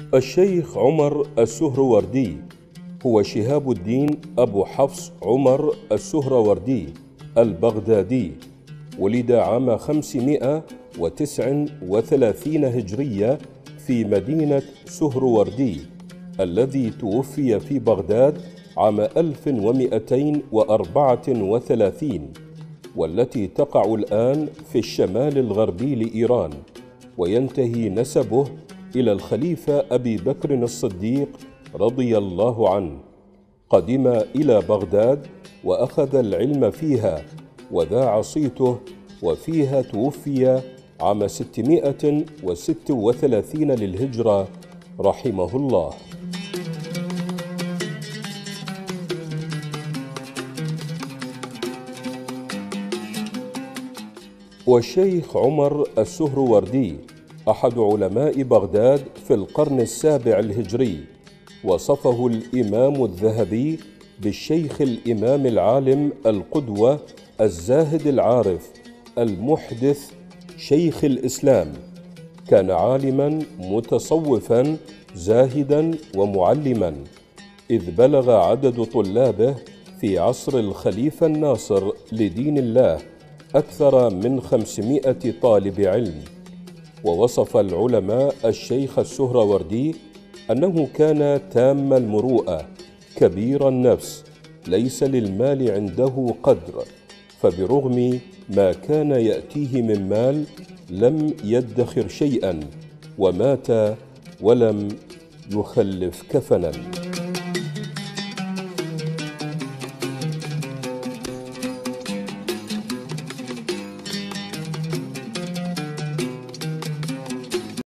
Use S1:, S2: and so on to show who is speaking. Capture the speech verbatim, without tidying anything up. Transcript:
S1: الشيخ عمر السهروردي هو شهاب الدين أبو حفص عمر السهروردي البغدادي. ولد عام خمسمائة وتسعة وثلاثين هجرية في مدينة سهروردي، الذي توفي في بغداد عام ألف ومئتين وأربعة وثلاثين، والتي تقع الآن في الشمال الغربي لإيران، وينتهي نسبه إلى الخليفة أبي بكر الصديق رضي الله عنه. قدم إلى بغداد وأخذ العلم فيها وذاع صيته، وفيها توفي عام ستمائة وستة وثلاثين للهجرة رحمه الله. والشيخ عمر السهروردي أحد علماء بغداد في القرن السابع الهجري، وصفه الإمام الذهبي بالشيخ الإمام العالم القدوة الزاهد العارف المحدث شيخ الإسلام. كان عالما متصوفا زاهدا ومعلما، إذ بلغ عدد طلابه في عصر الخليفة الناصر لدين الله أكثر من خمسمائة طالب علم. ووصف العلماء الشيخ السهروردي أنه كان تام المروءة كبير النفس، ليس للمال عنده قدر، فبرغم ما كان يأتيه من مال لم يدخر شيئا، ومات ولم يخلف كفنا.